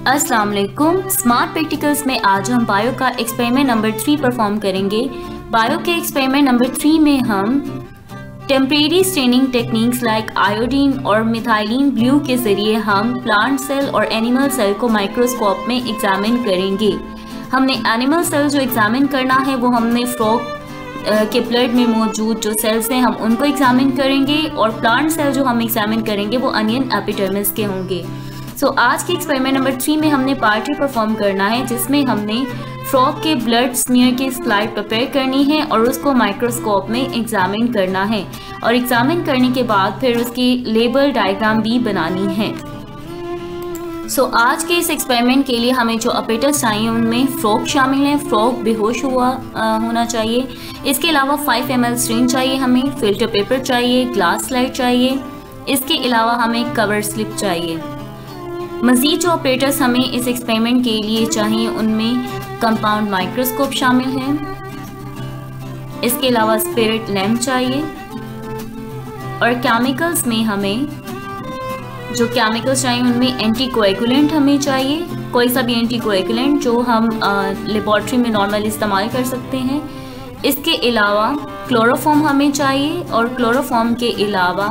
अस्सलाम वालेकुम। Smart practicals में आज हम बायो का एक्सपेरिमेंट नंबर 3 परफॉर्म करेंगे। बायो के एक्सपेरिमेंट नंबर 3 में हम temporary staining techniques like iodine और मिथाइलिन ब्लू के ज़रिए हम प्लांट सेल और एनिमल सेल को माइक्रोस्कोप में एग्जामिन करेंगे। हमने एनिमल सेल जो एग्जामिन करना है वो हमने फ्रॉग के ब्लड में मौजूद जो सेल्स हैं हम उनको एग्जामिन करेंगे, और प्लांट सेल जो हम एग्जामिन करेंगे वो अनियन एपिडर्मिस के होंगे। आज के एक्सपेरिमेंट नंबर 3 में हमने पार्ट परफॉर्म करना है, जिसमें हमने फ्रॉग के ब्लड स्मीयर की स्लाइड प्रिपेयर करनी है और उसको माइक्रोस्कोप में एग्जामिन करना है, और एग्जामिन करने के बाद फिर उसकी लेबल डायग्राम भी बनानी है। आज के इस एक्सपेरिमेंट के लिए हमें जो अपरेटस चाहिए उनमें फ्रॉग शामिल है। फ्रॉग बेहोश होना चाहिए। इसके अलावा 5 ml स्ट्रिंग चाहिए, हमें फिल्टर पेपर चाहिए, ग्लास स्लाइड चाहिए। इसके अलावा हमें कवर स्लिप चाहिए। मज़ीद जो ऑपरेटर्स हमें इस एक्सपेरिमेंट के लिए चाहिए उनमें कंपाउंड माइक्रोस्कोप शामिल है। इसके अलावा स्पिरिट लैम्प चाहिए, और केमिकल्स में हमें जो केमिकल्स चाहिए उनमें एंटीकोएगुलेंट हमें चाहिए, कोई सा भी एंटीकोएगुलेंट जो हम लेबॉर्ट्री में नॉर्मल इस्तेमाल कर सकते हैं। इसके अलावा क्लोरोफॉर्म हमें चाहिए, और क्लोरोफॉर्म के अलावा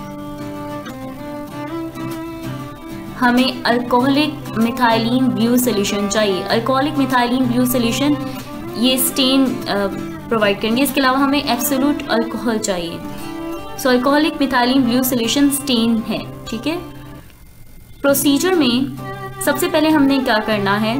हमें अल्कोहलिक मिथाइलिन ब्लू सोल्यूशन चाहिए। अल्कोहलिक मिथाइलिन ब्लू सोल्यूशन ये स्टेन प्रोवाइड करेंगे। इसके अलावा हमें एब्सोल्यूट अल्कोहल चाहिए। Alcoholic methylene blue solution stain है, ठीक है। प्रोसीजर में सबसे पहले हमने क्या करना है,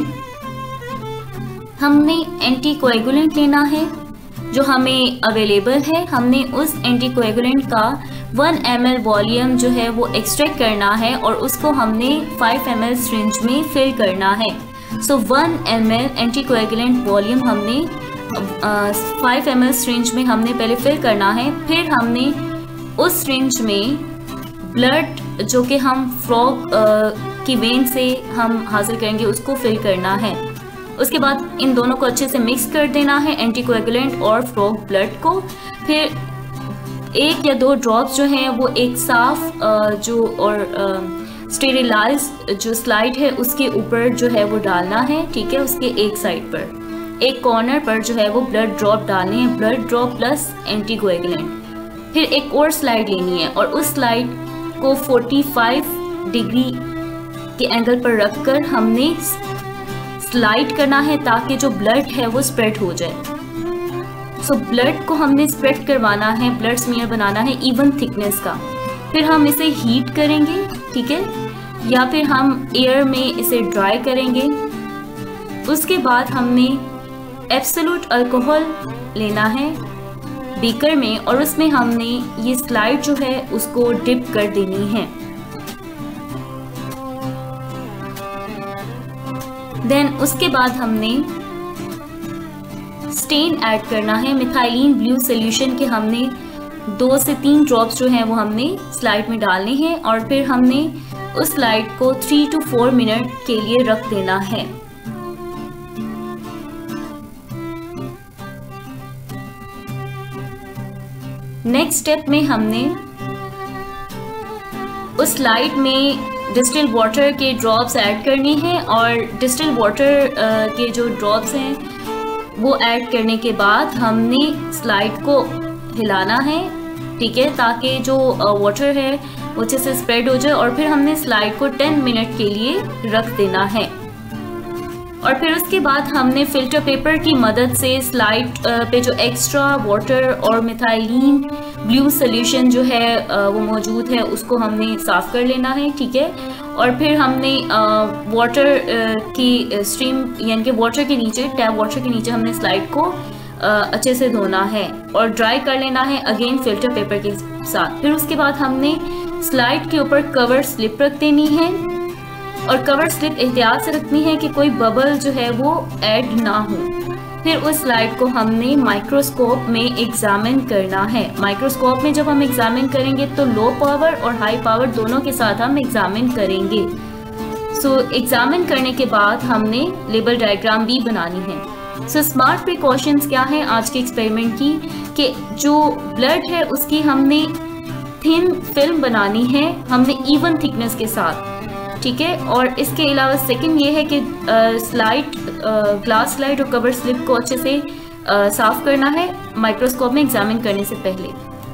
हमने एंटीकोएगुलेंट लेना है जो हमें अवेलेबल है। हमने उस एंटीकोएगुलेंट का 1 ml वॉल्यूम जो है वो एक्सट्रैक्ट करना है, और उसको हमने 5 ml सिरिंज में फिल करना है। 1 ml एंटीकोएगुलेंट वॉल्यूम हमने 5 ml सिरिंज में हमने पहले फिल करना है। फिर हमने उस सिरिंज में ब्लड जो कि हम फ्रॉग की वेन से हम हासिल करेंगे उसको फिल करना है। उसके बाद इन दोनों को अच्छे से मिक्स कर देना है, एंटीकोएगुलेंट और फ्रॉग ब्लड को। फिर 1 या 2 ड्रॉप्स जो हैं वो एक साफ जो और स्टेरिलाइज जो स्लाइड है उसके ऊपर जो है वो डालना है, ठीक है। उसके एक साइड पर एक कॉर्नर पर जो है वो ब्लड ड्रॉप डालने हैं, ब्लड ड्रॉप प्लस एंटीकोएगुलेंट। फिर एक और स्लाइड लेनी है, और उस स्लाइड को 45 डिग्री के एंगल पर रखकर हमने स्लाइड करना है ताकि जो ब्लड है वो स्प्रेड हो जाए। ब्लड को हमने स्प्रेड करवाना है, ब्लड स्मीयर बनाना है इवन थिकनेस का। फिर हम इसे हीट करेंगे, ठीक है, या फिर हम एयर में इसे ड्राई करेंगे। उसके बाद हमने एब्सोल्यूट अल्कोहल लेना है बीकर में, और उसमें हमने ये स्लाइड जो है उसको डिप कर देनी है। देन उसके बाद हमने स्टेन ऐड करना है मिथाइलिन ब्लू सोल्यूशन के। हमने 2 से 3 ड्रॉप्स जो हैं वो हमने स्लाइड में डालने हैं, और फिर हमने उस स्लाइड को 3 to 4 मिनट के लिए रख देना है। नेक्स्ट स्टेप में हमने उस स्लाइड में डिस्टिल वाटर के ड्रॉप्स ऐड करने हैं, और डिस्टिल वाटर के जो ड्रॉप्स हैं वो ऐड करने के बाद हमने स्लाइड को हिलाना है, ठीक है, ताकि जो वाटर है वो अच्छे से स्प्रेड हो जाए। और फिर हमने स्लाइड को 10 मिनट के लिए रख देना है, और फिर उसके बाद हमने फिल्टर पेपर की मदद से स्लाइड पे जो एक्स्ट्रा वाटर और मिथाइलिन ब्लू सोल्यूशन जो है वो मौजूद है उसको हमने साफ़ कर लेना है, ठीक है। और फिर हमने वाटर की स्ट्रीम यानी कि वाटर के नीचे, टैप वाटर के नीचे हमने स्लाइड को अच्छे से धोना है और ड्राई कर लेना है अगेन फिल्टर पेपर के साथ। फिर उसके बाद हमने स्लाइड के ऊपर कवर स्लिप रख देनी है, और कवर स्लिप एहतियात से रखनी है कि कोई बबल जो है वो ऐड ना हो। फिर उस स्लाइड को हमने माइक्रोस्कोप में एग्जामिन करना है। माइक्रोस्कोप में जब हम एग्जामिन करेंगे तो लो पावर और हाई पावर दोनों के साथ हम एग्जामिन करेंगे। एग्जामिन करने के बाद हमने लेबल डायग्राम भी बनानी है। स्मार्ट प्रिकॉशंस क्या है आज के एक्सपेरिमेंट की, कि जो ब्लड है उसकी हमने थिन फिल्म बनानी है, हमने इवन थिकनेस के साथ। ठीक है। और इसके अलावा सेकंड ये है कि ग्लास स्लाइड और कवर स्लिप को अच्छे से साफ करना है माइक्रोस्कोप में एग्जामिन करने से पहले।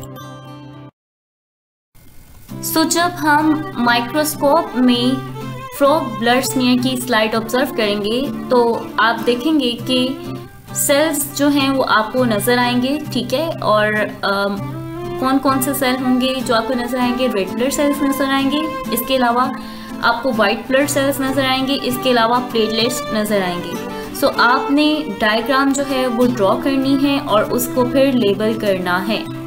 सो जब हम माइक्रोस्कोप में फ्रॉग ब्लड स्मीयर की स्लाइड ऑब्जर्व करेंगे तो आप देखेंगे कि सेल्स जो हैं वो आपको नज़र आएंगे, ठीक है। और कौन कौन से सेल होंगे जो आपको नज़र आएंगे? रेड ब्लड सेल्स नज़र आएंगे, इसके अलावा आपको वाइट ब्लड सेल्स नज़र आएंगे, इसके अलावा प्लेटलेट्स नज़र आएंगे। सो आपने डायग्राम जो है वो ड्रॉ करनी है और उसको फिर लेबल करना है।